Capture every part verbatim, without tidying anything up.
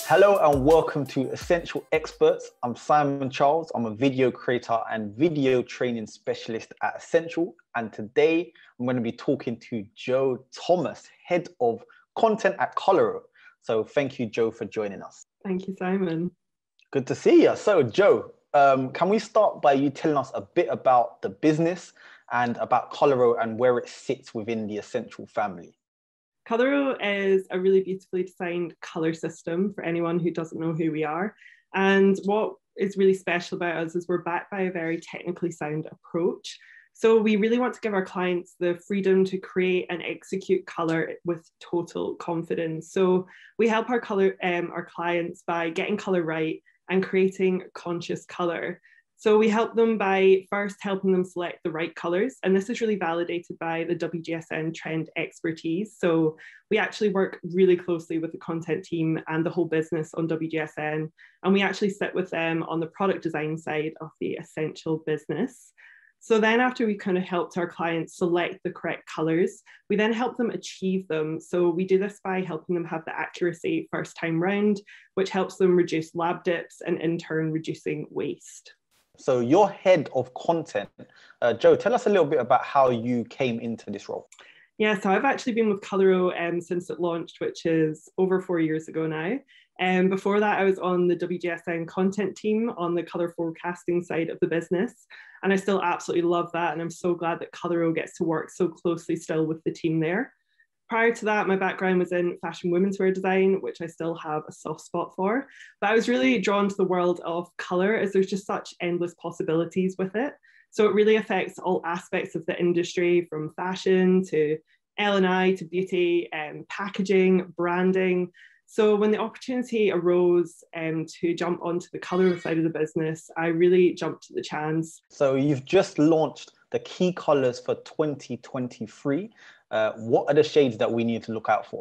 Hello and welcome to Ascential Experts. I'm Simon Charles. I'm a video creator and video training specialist at Ascential. And today I'm going to be talking to Jo Thomas, head of content at Coloro. So thank you, Jo, for joining us. Thank you, Simon. Good to see you. So Jo, um, can we start by you telling us a bit about the business and about Coloro and where it sits within the Ascential family? Coloro is a really beautifully designed colour system for anyone who doesn't know who we are. And what is really special about us is we're backed by a very technically sound approach. So we really want to give our clients the freedom to create and execute colour with total confidence. So we help our colour, um, our clients by getting colour right and creating conscious colour. So we help them by first helping them select the right colours. And this is really validated by the W G S N trend expertise. So we actually work really closely with the content team and the whole business on W G S N. And we actually sit with them on the product design side of the Ascential business. So then after we kind of helped our clients select the correct colours, we then help them achieve them. So we do this by helping them have the accuracy first time round, which helps them reduce lab dips and in turn reducing waste. So you're head of content. Uh, Jo, tell us a little bit about how you came into this role. Yeah, so I've actually been with Coloro um, since it launched, which is over four years ago now. And um, before that, I was on the W G S N content team on the colour forecasting side of the business. And I still absolutely love that. And I'm so glad that Coloro gets to work so closely still with the team there. Prior to that, my background was in fashion women's wear design, which I still have a soft spot for. But I was really drawn to the world of colour as there's just such endless possibilities with it. So it really affects all aspects of the industry, from fashion to L and I to beauty and packaging, branding. So when the opportunity arose um, to jump onto the colour side of the business, I really jumped at the chance. So you've just launched the key colours for twenty twenty-three. Uh, what are the shades that we need to look out for?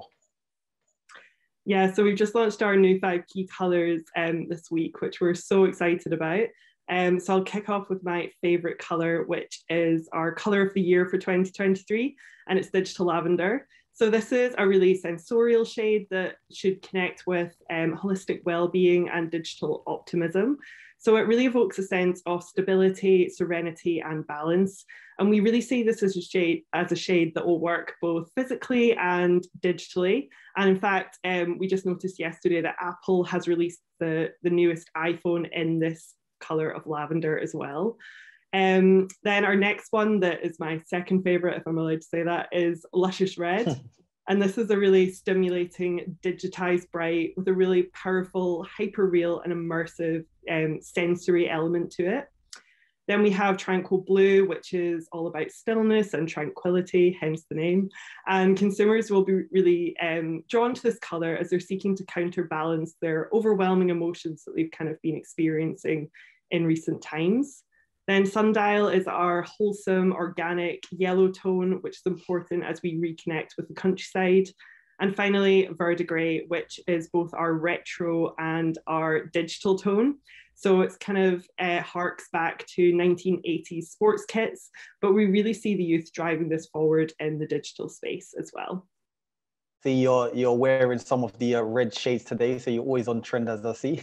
Yeah, so we've just launched our new five key colours um, this week, which we're so excited about. Um, so I'll kick off with my favourite colour, which is our colour of the year for twenty twenty-three, and it's Digital Lavender. So this is a really sensorial shade that should connect with um, holistic well-being and digital optimism. So it really evokes a sense of stability, serenity, and balance. And we really see this as a shade, as a shade that will work both physically and digitally. And in fact, um, we just noticed yesterday that Apple has released the, the newest iPhone in this colour of lavender as well. Um, then our next one that is my second favourite, if I'm allowed to say that, is Luscious Red. And this is a really stimulating, digitised bright with a really powerful, hyper-real and immersive um, sensory element to it. Then we have Tranquil Blue, which is all about stillness and tranquility, hence the name. And consumers will be really um, drawn to this colour as they're seeking to counterbalance their overwhelming emotions that they've kind of been experiencing in recent times. Then Sundial is our wholesome, organic yellow tone, which is important as we reconnect with the countryside. And finally, Verdigris, which is both our retro and our digital tone. So it's kind of uh, harks back to nineteen eighties sports kits, but we really see the youth driving this forward in the digital space as well. See, you're, you're wearing some of the uh, red shades today, so you're always on trend, as I see.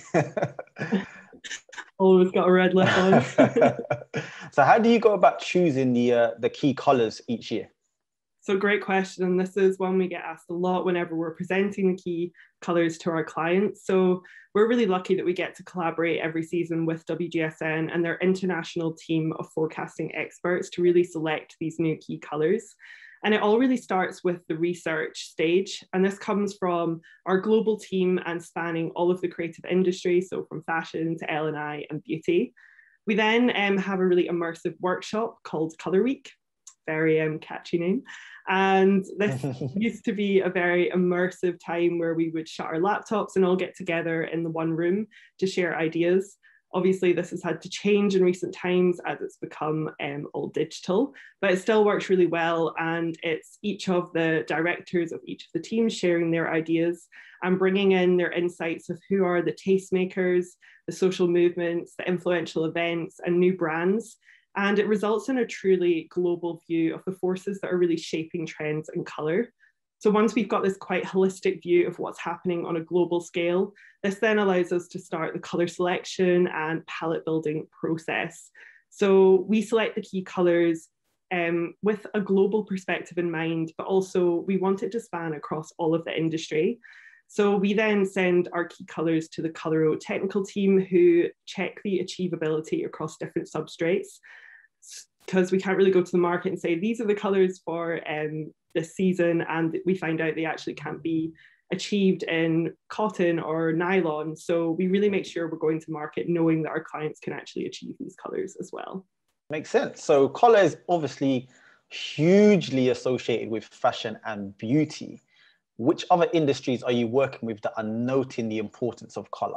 Always got a red lip on. So how do you go about choosing the, uh, the key colours each year? So great question. And this is one we get asked a lot whenever we're presenting the key colours to our clients. So we're really lucky that we get to collaborate every season with W G S N and their international team of forecasting experts to really select these new key colours. And it all really starts with the research stage. And this comes from our global team and spanning all of the creative industry, so from fashion to L and I and beauty. We then um, have a really immersive workshop called Colour Week. Very um, catchy name. And this used to be a very immersive time where we would shut our laptops and all get together in the one room to share ideas. Obviously, this has had to change in recent times as it's become um, all digital, but it still works really well. And it's each of the directors of each of the teams sharing their ideas and bringing in their insights of who are the tastemakers, the social movements, the influential events, and new brands. And it results in a truly global view of the forces that are really shaping trends in colour. So once we've got this quite holistic view of what's happening on a global scale, this then allows us to start the color selection and palette building process. So we select the key colors um, with a global perspective in mind, but also we want it to span across all of the industry. So we then send our key colors to the Coloro technical team who check the achievability across different substrates, because we can't really go to the market and say, these are the colors for um, this season, and we find out they actually can't be achieved in cotton or nylon. So we really make sure we're going to market knowing that our clients can actually achieve these colors as well. Makes sense. So color is obviously hugely associated with fashion and beauty. Which other industries are you working with that are noting the importance of color?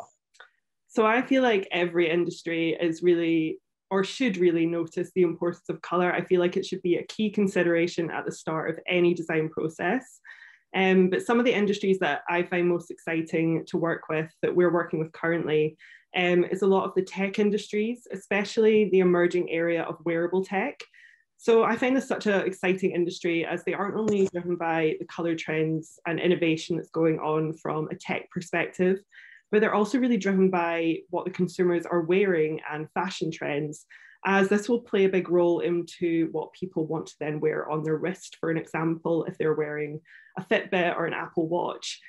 So I feel like every industry is really, or should really notice the importance of color. I feel like it should be a key consideration at the start of any design process. Um, but some of the industries that I find most exciting to work with, that we're working with currently, um, is a lot of the tech industries, especially the emerging area of wearable tech. So I find this such an exciting industry, as they aren't only driven by the color trends and innovation that's going on from a tech perspective, but they're also really driven by what the consumers are wearing and fashion trends, as this will play a big role into what people want to then wear on their wrist, for an example, if they're wearing a Fitbit or an Apple Watch.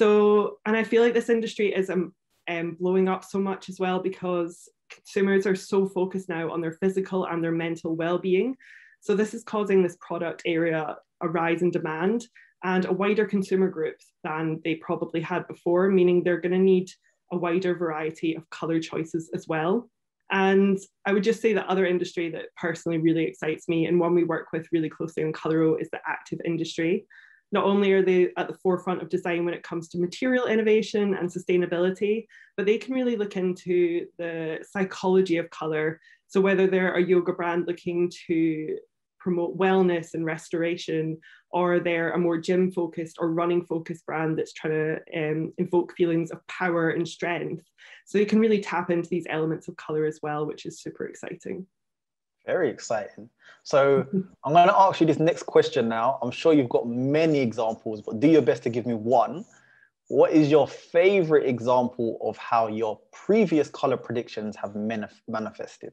So, and I feel like this industry is um, um, blowing up so much as well, because consumers are so focused now on their physical and their mental well-being. So this is causing this product area a rise in demand and a wider consumer group than they probably had before, meaning they're going to need a wider variety of color choices as well. And I would just say the other industry that personally really excites me, and one we work with really closely on Coloro, is the active industry. Not only are they at the forefront of design when it comes to material innovation and sustainability, but they can really look into the psychology of color. So whether they're a yoga brand looking to promote wellness and restoration, or they're a more gym focused or running focused brand that's trying to um, invoke feelings of power and strength. So you can really tap into these elements of color as well, which is super exciting. Very exciting. So I'm going to ask you this next question now. I'm sure you've got many examples, but do your best to give me one. What is your favorite example of how your previous color predictions have manif- manifested?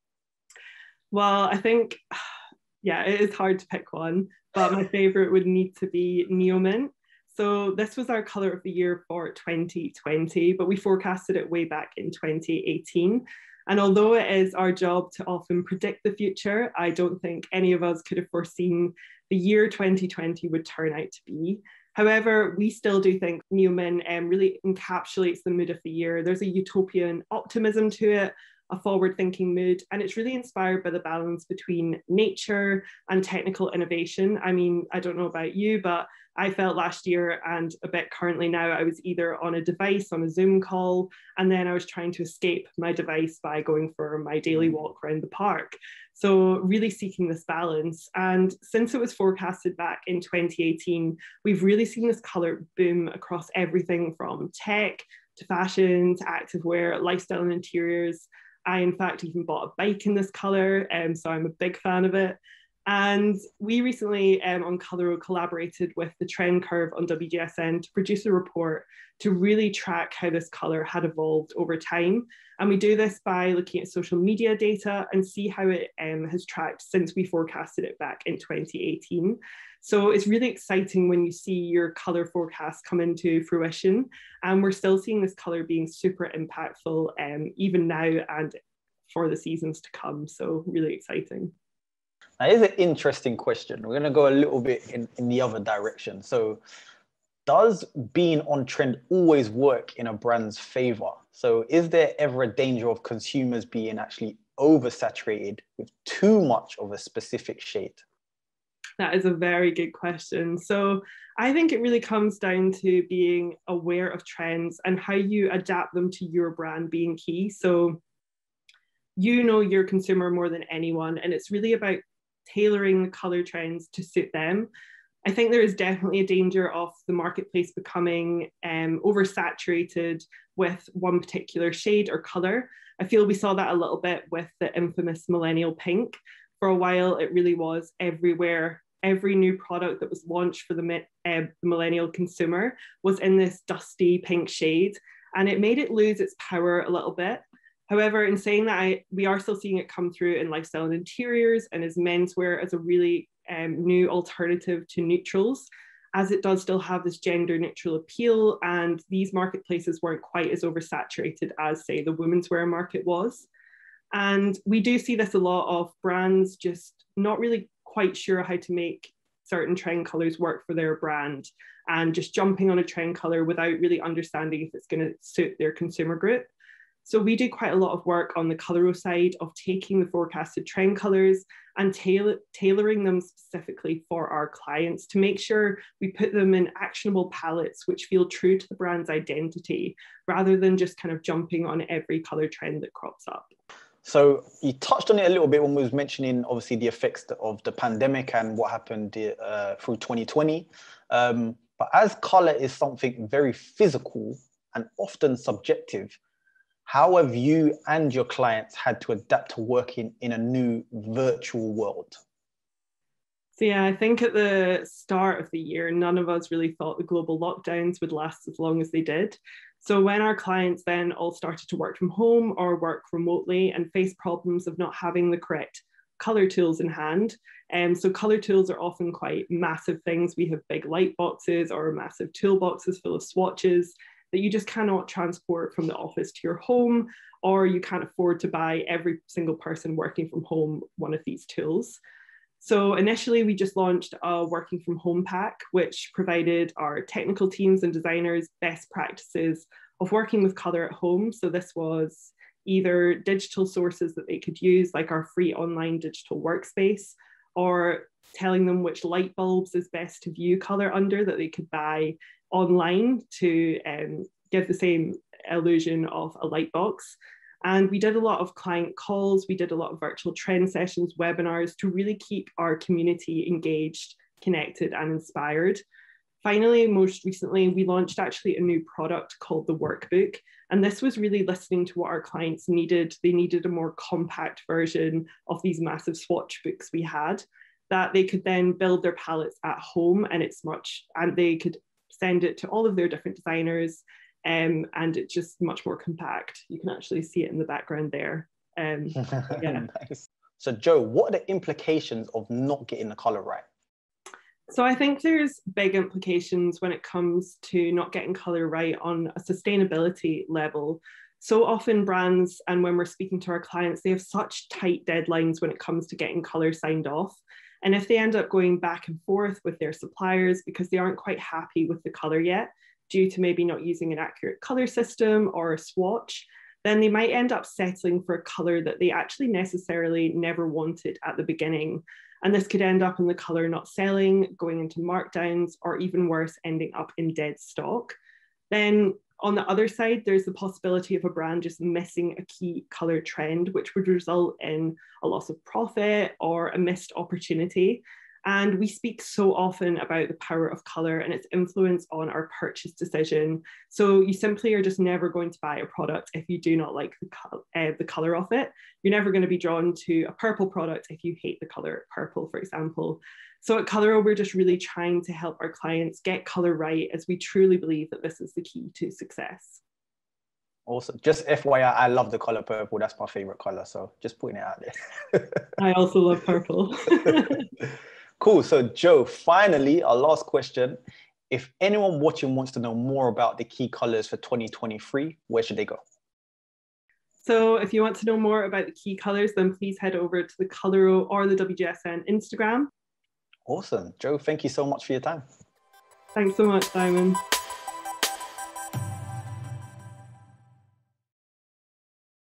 Well, I think, yeah, it is hard to pick one, but my favorite would need to be Neomint. So this was our color of the year for twenty twenty, but we forecasted it way back in twenty eighteen. And although it is our job to often predict the future, I don't think any of us could have foreseen the year twenty twenty would turn out to be. However, we still do think Neomint um, really encapsulates the mood of the year. There's a utopian optimism to it, a forward-thinking mood, and it's really inspired by the balance between nature and technical innovation. I mean, I don't know about you, but I felt last year, and a bit currently now, I was either on a device on a Zoom call, and then I was trying to escape my device by going for my daily walk around the park. So really seeking this balance. And since it was forecasted back in twenty eighteen, we've really seen this color boom across everything from tech to fashion to activewear, lifestyle and interiors. I, in fact, even bought a bike in this color, um, so I'm a big fan of it. And we recently um, on Coloro collaborated with the Trend Curve on W G S N to produce a report to really track how this color had evolved over time. And we do this by looking at social media data and see how it um, has tracked since we forecasted it back in twenty eighteen. So it's really exciting when you see your color forecast come into fruition. And we're still seeing this color being super impactful um, even now and for the seasons to come. So really exciting. Now, here's an interesting question. We're going to go a little bit in, in the other direction. So does being on trend always work in a brand's favor? So is there ever a danger of consumers being actually oversaturated with too much of a specific shade? That is a very good question. So I think it really comes down to being aware of trends and how you adapt them to your brand being key. So you know your consumer more than anyone, and it's really about tailoring the color trends to suit them. I think there is definitely a danger of the marketplace becoming um, oversaturated with one particular shade or color. I feel we saw that a little bit with the infamous millennial pink. For a while, it really was everywhere every new product that was launched for the, uh, the millennial consumer was in this dusty pink shade, and it made it lose its power a little bit. However, in saying that, I, we are still seeing it come through in lifestyle and interiors and as menswear as a really um, new alternative to neutrals, as it does still have this gender neutral appeal, and these marketplaces weren't quite as oversaturated as, say, the women's wear market was. And we do see this a lot of brands just not really quite sure how to make certain trend colors work for their brand, and just jumping on a trend color without really understanding if it's going to suit their consumer group. So we do quite a lot of work on the Coloro side of taking the forecasted trend colors and tailor tailoring them specifically for our clients to make sure we put them in actionable palettes which feel true to the brand's identity, rather than just kind of jumping on every color trend that crops up. So you touched on it a little bit when we was mentioning obviously the effects of the pandemic and what happened uh, through twenty twenty. Um, but as color is something very physical and often subjective, how have you and your clients had to adapt to working in a new virtual world? So yeah, I think at the start of the year, none of us really thought the global lockdowns would last as long as they did. So when our clients then all started to work from home or work remotely and face problems of not having the correct color tools in hand, and um, so color tools are often quite massive things. We have big light boxes or massive toolboxes full of swatches that you just cannot transport from the office to your home, or you can't afford to buy every single person working from home one of these tools. So initially we just launched a working from home pack, which provided our technical teams and designers best practices of working with color at home. So this was either digital sources that they could use, like our free online digital workspace, or telling them which light bulbs is best to view color under that they could buy online to um, give the same illusion of a light box. And we did a lot of client calls, we did a lot of virtual trend sessions, webinars to really keep our community engaged, connected, and inspired. Finally, most recently, we launched actually a new product called the Workbook. And this was really listening to what our clients needed. They needed a more compact version of these massive swatch books we had, that they could then build their palettes at home, and it's much, and they could send it to all of their different designers, um, and it's just much more compact. You can actually see it in the background there. Um, yeah. Nice. So Joe, what are the implications of not getting the color right? So I think there's big implications when it comes to not getting color right on a sustainability level. So often brands, and when we're speaking to our clients, they have such tight deadlines when it comes to getting color signed off. And if they end up going back and forth with their suppliers because they aren't quite happy with the color yet, due to maybe not using an accurate color system or a swatch, then they might end up settling for a color that they actually necessarily never wanted at the beginning. And this could end up in the color not selling, going into markdowns, or even worse, ending up in dead stock. Then on the other side, there's the possibility of a brand just missing a key color trend, which would result in a loss of profit or a missed opportunity. And we speak so often about the power of color and its influence on our purchase decision. So you simply are just never going to buy a product if you do not like the, uh, the color of it. You're never going to be drawn to a purple product if you hate the color purple, for example. So at Coloro, we're just really trying to help our clients get color right, as we truly believe that this is the key to success. Awesome. Just F Y I, I love the color purple. That's my favorite color. So just putting it out there. I also love purple. Cool. So Joe, finally, our last question. If anyone watching wants to know more about the key colors for twenty twenty-three, where should they go? So if you want to know more about the key colors, then please head over to the Coloro or the W G S N Instagram. Awesome. Joe, thank you so much for your time. Thanks so much, Simon.